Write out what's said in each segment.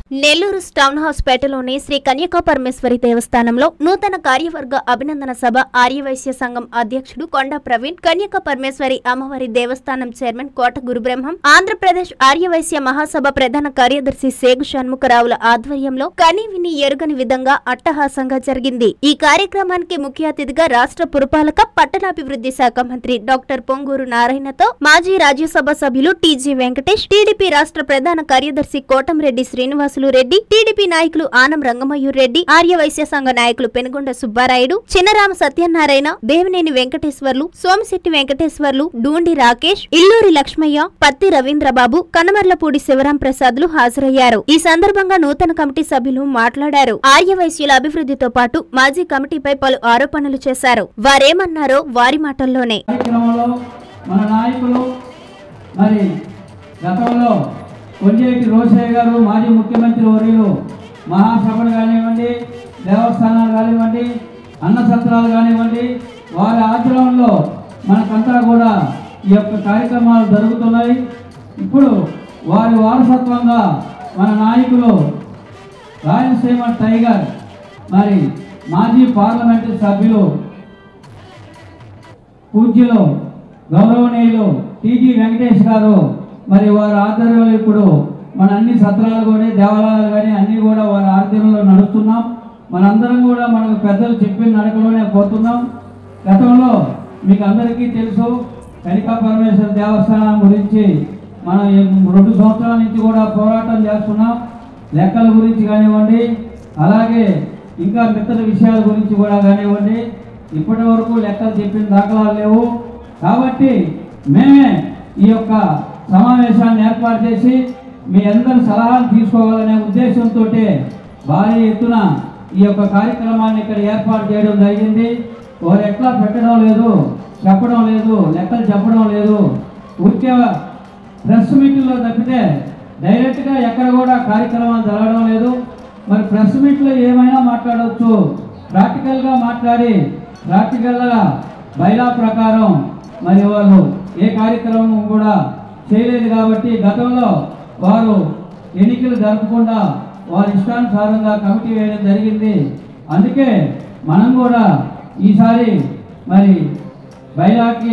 Nellore town house పేటలోని శ్రీ కన్యకా పరమేశ్వరి దేవస్థానంలో నూతన కార్యవర్గ అభినందన సభ ఆర్యవైశ్య సంఘం అధ్యక్షుడు కొండ ప్రవీణ్, కన్యకా పరమేశ్వరి అమ్మవారి దేవస్థానం చైర్మన్ కోట గురుబ్రహ్మం, ఆంధ్రప్రదేశ్ ఆర్యవైశ్య మహాసభ ప్రధాన కార్యదర్శి సేగు షణ్ముఖరావుల ఆధ్వర్యంలో కనీవిని ఎరుగని విధంగా అట్టహాసంగా జరిగింది. ఈ కార్యక్రమానికి ముఖ్య అతిథిగా రాష్ట్ర పురపాలక పట్టణాభివృద్ధి శాఖ మంత్రి డాక్టర్ పొంగూరు నారాయణతో మాజీ రాజ్యసభ సభ్యులు టీజీ వెంకటేష్, టీడీపీ రాష్ట్ర ప్రధాన కార్యదర్శి కోటంరెడ్డి శ్రీనివాస్ రెడ్డి, టీడీపీ నాయకులు ఆనం రంగమయూర్ రెడ్డి, ఆర్యవైశ్య సంఘ నాయకులు పెనుగొండ సుబ్బారాయుడు, చిన్నరామ సత్యనారాయణ, దేవినేని వెంకటేశ్వర్లు, సోమశెట్టి వెంకటేశ్వర్లు, డూండి రాకేష్, ఇల్లూరి లక్ష్మయ్య, పత్తి రవీంద్రబాబు, కనమర్లపూడి శివరాం ప్రసాద్లు హాజరయ్యారు. ఈ సందర్భంగా నూతన కమిటీ సభ్యులు మాట్లాడారు. ఆర్యవైశ్యుల అభివృద్ధితో పాటు మాజీ కమిటీపై పలు ఆరోపణలు చేశారు. వారేమన్నారో వారి మాటల్లోనే. కొంజేటి రోషయ్య గారు మాజీ ముఖ్యమంత్రి వర్యులు మహాసభలు కానివ్వండి, దేవస్థానాలు కానివ్వండి, అన్న సత్రాలు కానివ్వండి, వారి ఆధ్వర్యంలో మనకంతా కూడా ఈ యొక్క కార్యక్రమాలు జరుగుతున్నాయి. ఇప్పుడు వారి వారసత్వంగా మన నాయకులు రాయలసీమ టైగర్ మరి మాజీ పార్లమెంటు సభ్యులు పూజ్యులు గౌరవనీయులు టీజీ వెంకటేష్ గారు మరి వారి ఆధ్వర్యంలో ఇప్పుడు మన అన్ని సత్రాలు కానీ దేవాలయాలు కానీ అన్నీ కూడా వారి ఆధ్వర్యంలో నడుస్తున్నాం. మనందరం కూడా మనకు పెద్దలు చెప్పిన నడకలోనే పోతున్నాం. గతంలో మీకు అందరికీ తెలుసు, కన్యకా పరమేశ్వర దేవస్థానం గురించి మనం 2 సంవత్సరాల నుంచి కూడా పోరాటం చేస్తున్నాం. లెక్కల గురించి కానివ్వండి, అలాగే ఇంకా మిగతా విషయాల గురించి కూడా కానివ్వండి, ఇప్పటి వరకు లెక్కలు చెప్పిన దాఖలాలు లేవు. కాబట్టి మేమే ఈ యొక్క సమావేశాన్ని ఏర్పాటు చేసి మీ అందరి సలహాలు తీసుకోవాలనే ఉద్దేశంతో భారీ ఎత్తున ఈ యొక్క కార్యక్రమాన్ని ఇక్కడ ఏర్పాటు చేయడం జరిగింది. వారు ఎట్లా పెట్టడం లేదు, చెప్పడం లేదు, లెక్కలు చెప్పడం లేదు. ఊరికే ప్రెస్ మీట్లో తప్పితే డైరెక్ట్గా ఎక్కడ కూడా కార్యక్రమాలు జరగడం లేదు. మరి ప్రెస్ మీట్లో ఏమైనా మాట్లాడవచ్చు, ప్రాక్టికల్గా మాట్లాడి ప్రాక్టికల్గా బైలా ప్రకారం మరి వాళ్ళు ఏ కార్యక్రమం కూడా చేయలేదు. కాబట్టి గతంలో వారు ఎన్నికలు జరపకుండా వారి ఇష్టానుసారంగా కమిటీ వేయడం జరిగింది. అందుకే మనం కూడా ఈసారి మరి బైలాకి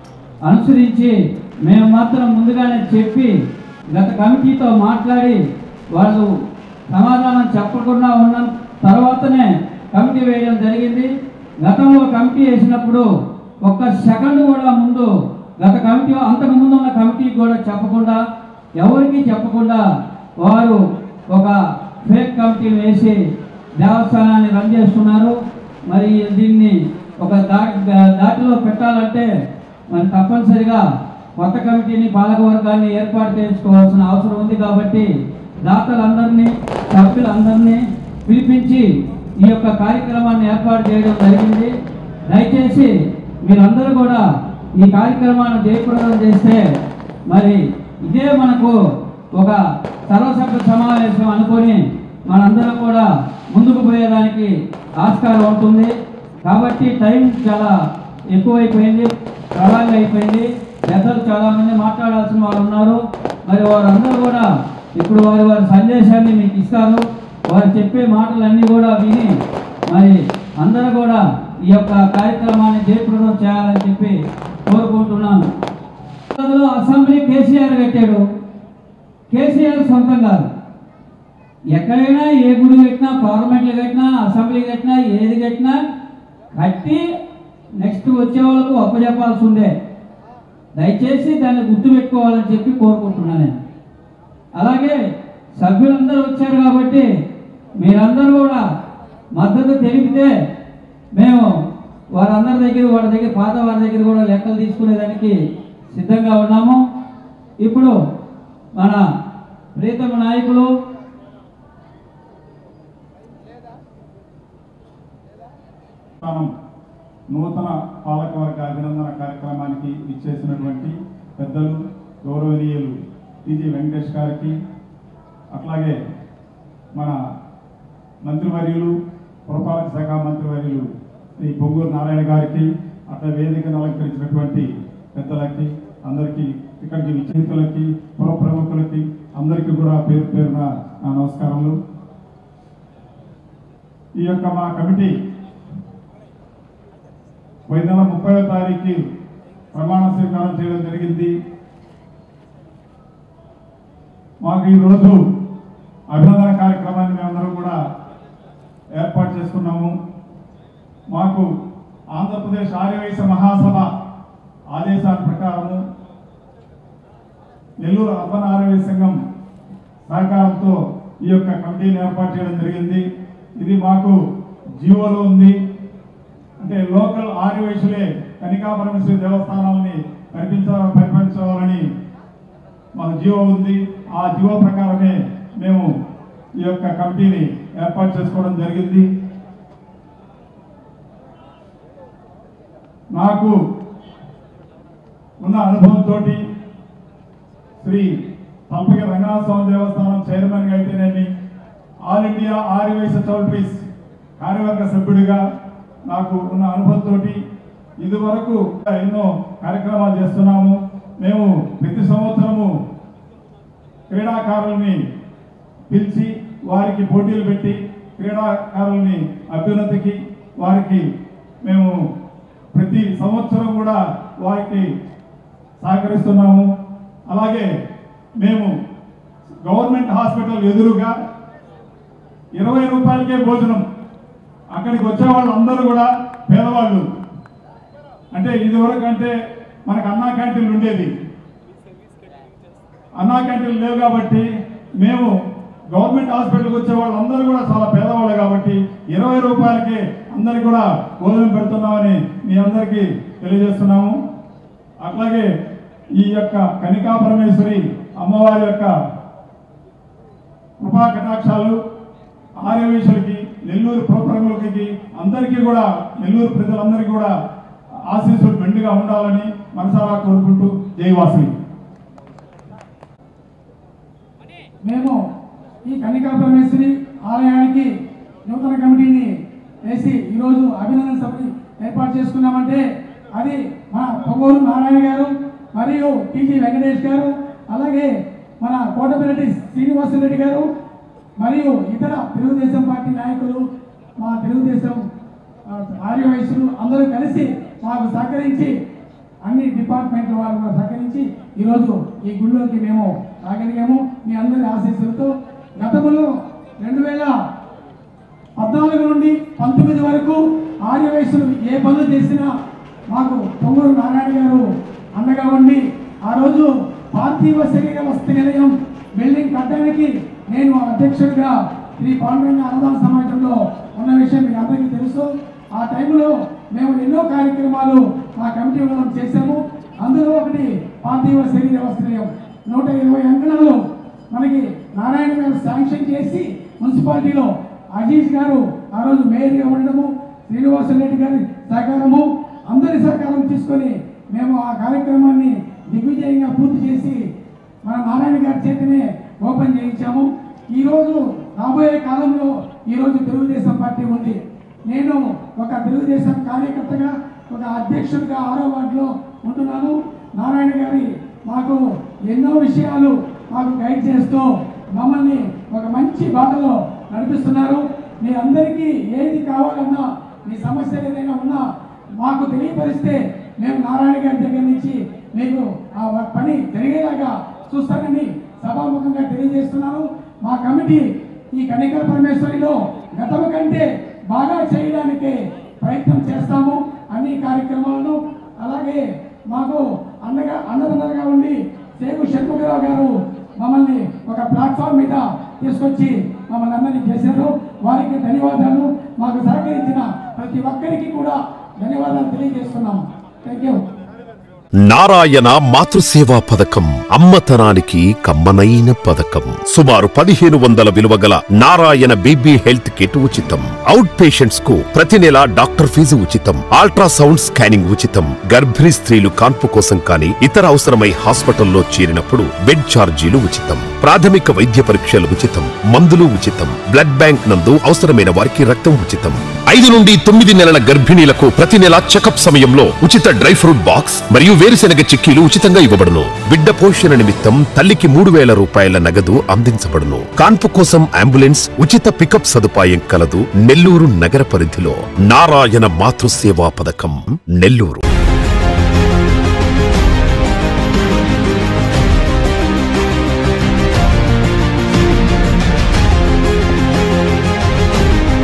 అనుసరించి మేము మాత్రం ముందుగానే చెప్పి గత కమిటీతో మాట్లాడి వాళ్ళు సమాధానం చెప్పకుండా ఉన్న తర్వాతనే కమిటీ వేయడం జరిగింది. గతంలో కమిటీ వేసినప్పుడు ఒక్క సెకండ్ కూడా ముందు గత కమిటీ అంతకు ముందు ఉన్న కమిటీకి కూడా చెప్పకుండా, ఎవరికి చెప్పకుండా వారు ఒక ఫేక్ కమిటీని వేసి దేవస్థానాన్ని రన్ చేస్తున్నారు. మరి దీన్ని ఒక దాటిలో పెట్టాలంటే మరి తప్పనిసరిగా కొత్త కమిటీని, పాలకవర్గాన్ని ఏర్పాటు చేసుకోవాల్సిన అవసరం ఉంది. కాబట్టి దాతలందరినీ, సభ్యులందరినీ పిలిపించి ఈ యొక్క కార్యక్రమాన్ని ఏర్పాటు చేయడం జరిగింది. దయచేసి మీరందరూ కూడా ఈ కార్యక్రమాన్ని జయప్రదం చేస్తే మరి ఇదే మనకు ఒక సర్వసభ్య సమావేశం అనుకొని మనందరం కూడా ముందుకు పోయేదానికి ఆస్కారం ఉంటుంది. కాబట్టి టైం చాలా ఎక్కువైపోయింది, ప్రళంగా అయిపోయింది. పెద్దలు చాలామంది మాట్లాడాల్సిన వారు ఉన్నారు. మరి వారందరూ కూడా ఇప్పుడు వారి సందేశాన్ని మీకు ఇస్తారు. వారు చెప్పే మాటలన్నీ కూడా విని మరి అందరూ కూడా ఈ యొక్క కార్యక్రమాన్ని జయప్రదం చేయాలని చెప్పి కోరుకుంటున్నాను. అసెంబ్లీ కేసీఆర్ కట్టాడు. కేసీఆర్ సొంతం కాదు. ఎక్కడైనా ఏ గుడి కట్టినా, పార్లమెంట్లు కట్టినా, అసెంబ్లీ కట్టినా, ఏది కట్టినా కట్టి నెక్స్ట్ వచ్చే వాళ్ళకు అప్పచెప్పాల్సి ఉండే. దయచేసి దాన్ని గుర్తుపెట్టుకోవాలని చెప్పి కోరుకుంటున్నాను నేను. అలాగే సభ్యులందరూ వచ్చారు కాబట్టి మీరందరూ కూడా మద్దతు తెలిపితే మేము వారందరి దగ్గర, వారి దగ్గర, పాత వారి దగ్గర కూడా లెక్కలు తీసుకునేదానికి సిద్ధంగా ఉన్నాము. ఇప్పుడు మన ప్రీతమ నాయకులు నూతన పాలకవర్గ అభినందన కార్యక్రమానికి ఇచ్చేసినటువంటి పెద్దలు గౌరవనీయులు టీజీ వెంకటేష్ గారికి, అట్లాగే మన మంత్రివర్యులు, పురపాలక శాఖ మంత్రివర్యులు శ్రీ పొంగూరు నారాయణ గారికి, అట్లా వేదికను అలంకరించినటువంటి పెద్దలకి అందరికీ ఇక్కడికి విజేతలకి పుర ప్రముఖులకి అందరికీ కూడా పేరు పేరున నా నమస్కారములు. ఈ యొక్క మా కమిటీ 30వ తారీఖు ప్రమాణ స్వీకారం చేయడం జరిగింది. మాకు ఈరోజు అభినందన కార్యక్రమాన్ని మేమందరం కూడా ఏర్పాటు చేసుకున్నాము. మాకు ఆంధ్రప్రదేశ్ ఆర్యవైశ్య మహాసభ ఆదేశాల ప్రకారము నెల్లూరు అర్బన్ ఆర్యవైశ్య సంఘం సహకారంతో ఈ యొక్క కమిటీని ఏర్పాటు చేయడం జరిగింది. ఇది మాకు జీవోలో ఉంది. అంటే లోకల్ ఆర్యవైశ్యులే కనికా పరమేశ్వరి దేవస్థానాలని పరిపాలించాలని మాకు జీవో ఉంది. ఆ జీవో ప్రకారమే మేము ఈ యొక్క కమిటీని ఏర్పాటు చేసుకోవడం జరిగింది. నాకు ఉన్న అనుభవంతో శ్రీ తల్పకి రంగనాథ స్వామి దేవస్థానం చైర్మన్గా అయితేనేమి, ఆల్ ఇండియా ఆర్యవైశ్య చౌల్ట్రీస్ కార్యవర్గ సభ్యుడిగా నాకు ఉన్న అనుభవంతో ఇదివరకు ఎన్నో కార్యక్రమాలు చేస్తున్నాము. మేము ప్రతి సంవత్సరము క్రీడాకారుల్ని పిలిచి వారికి పోటీలు పెట్టి క్రీడాకారుల్ని అభ్యున్నతికి వారికి మేము ప్రతి సంవత్సరం కూడా వారికి సహకరిస్తున్నాము. అలాగే మేము గవర్నమెంట్ హాస్పిటల్ ఎదురుగా 20 రూపాయలకే భోజనం. అక్కడికి వచ్చే వాళ్ళందరూ కూడా పేదవాళ్ళు. అంటే ఇదివరకు అంటే మనకు అన్నా క్యాంటీన్లు ఉండేది. అన్నా క్యాంటీన్లు లేవు కాబట్టి మేము గవర్నమెంట్ హాస్పిటల్కి వచ్చే వాళ్ళందరూ కూడా చాలా పేదవాళ్ళు కాబట్టి 20 రూపాయలకే అందరికి కూడా భోజనం పెడుతున్నామని మీ అందరికీ తెలియజేస్తున్నాము. అట్లాగే ఈ యొక్క కనికా పరమేశ్వరి అమ్మవారి యొక్క కృపా కటాక్షాలు ఆర్యవైశ్యులకి, నెల్లూరు ప్రముఖులకి అందరికీ కూడా, నెల్లూరు ప్రజలందరికీ కూడా ఆశీస్సులు మెండుగా ఉండాలని మనసారా కోరుకుంటూ జైవాసవి. మేము ఈ కనికా పరమేశ్వరి ఆలయానికి నూతన కమిటీని వేసి ఈరోజు అభినందన సభని ఏర్పాటు చేసుకున్నామంటే అది మన పొంగూరు నారాయణ గారు మరియు టీజీ వెంకటేష్ గారు, అలాగే మన కోటమిరెడ్డి శ్రీనివాసరెడ్డి గారు మరియు ఇతర తెలుగుదేశం పార్టీ నాయకులు, మా తెలుగుదేశం ఆర్యవైశ్యులు అందరూ కలిసి మాకు సహకరించి, అన్ని డిపార్ట్మెంట్ల వారు కూడా సహకరించి ఈరోజు ఈ గుడిలోకి మేము రాగలిగాము. మీ అందరి ఆశీస్సులతో గతంలో 2014 నుండి 19 వరకు ఆర్యవైశ్యులు ఏ పనులు చేసినా మాకు పొంగూరు నారాయణ గారు అండగా ఉండి ఆ రోజు పార్థివ శరీర వస్తు నిలయం బిల్డింగ్ కట్టడానికి నేను అధ్యక్షుడిగా శ్రీ పాండురంగ అన్నదాన సమాజంలో ఉన్న విషయం మీకు అందరికీ తెలుసు. ఆ టైంలో మేము ఎన్నో కార్యక్రమాలు మా కమిటీ వాళ్ళం చేశాము. అందులో ఒకటి పార్థివ శరీర వస్తు నిలయం 120 అంకణాలు మనకి నారాయణ గారు శాంక్షన్ చేసి మున్సిపాలిటీలో అజీజ్ గారు ఆ రోజు మేయర్గా ఉండడము, శ్రీనివాసరెడ్డి గారి సహకారము, అందరి సహకారం తీసుకొని మేము ఆ కార్యక్రమాన్ని దిగ్విజయంగా పూర్తి చేసి మన నారాయణ గారి చేతినే ఓపెన్ చేయించాము. ఈరోజు రాబోయే కాలంలో ఈరోజు తెలుగుదేశం పార్టీ ఉంది. నేను ఒక తెలుగుదేశం కార్యకర్తగా, ఒక అధ్యక్షుడిగా 6వ వార్డులో ఉంటున్నాను. నారాయణ గారి మాకు ఎన్నో విషయాలు మాకు గైడ్ చేస్తూ మమ్మల్ని ఒక మంచి బాటలో నడిపిస్తున్నారు. మీ అందరికీ ఏది కావాలన్నా, మీ సమస్యలు ఏదైనా ఉన్నా మాకు తెలియపరిస్తే మేము నారాయణ గారి దగ్గర నుంచి మీకు ఆ పని జరిగేలాగా చూస్తానని సభాముఖంగా తెలియజేస్తున్నాను. మా కమిటీ ఈ కనికా పరమేశ్వరిలో గతం కంటే బాగా చేయడానికి ప్రయత్నం చేస్తాము అన్ని కార్యక్రమాలను. అలాగే మాకు అండదండగా ఉండి సేగు షణ్ముఖరావు గారు మమ్మల్ని ఒక ప్లాట్ఫామ్ మీద తీసుకొచ్చి మమ్మల్ని అందరినీ చేశారు. వారికి ధన్యవాదాలు. మాకు సహకరించిన ప్రతి ఒక్కరికి కూడా ధన్యవాదాలు తెలియజేస్తున్నాం. Thank you. నారాయణ మాతృసేవా పథకం అమ్మతనానికి కమ్మనైన పథకం. సుమారు 1500 విలువగల నారాయణ బేబీ హెల్త్ కిట్ ఉచితం. అవుట్ పేషెంట్స్ కు ప్రతి నెల డాక్టర్ ఫీజు ఉచితం. అల్ట్రాసౌండ్ స్కానింగ్ ఉచితం. గర్భిణీ స్త్రీలు కాన్పు కోసం కానీ ఇతర అవసరమై హాస్పిటల్లో చేరినప్పుడు బెడ్ ఛార్జీలు ఉచితం. ప్రాథమిక వైద్య పరీక్షలు ఉచితం. మందులు ఉచితం. బ్లడ్ బ్యాంక్ నందు అవసరమైన వారికి రక్తం ఉచితం. 5 నుండి 9 నెలల గర్భిణీలకు ప్రతి నెల చెకప్ సమయంలో ఉచిత డ్రై ఫ్రూట్ బాక్స్ మరియు వేరుశెనగ చిక్కీలు ఉచితంగా ఇవ్వబడును. బిడ్డ పోషణ నిమిత్తం తల్లికి 3000 రూపాయల నగదు అందించబడును. కాన్పు కోసం అంబులెన్స్ ఉచిత పికప్ సదుపాయం కలదు. నెల్లూరు నగర పరిధిలో నారాయణ మాతృసేవా పథకం నెల్లూరు.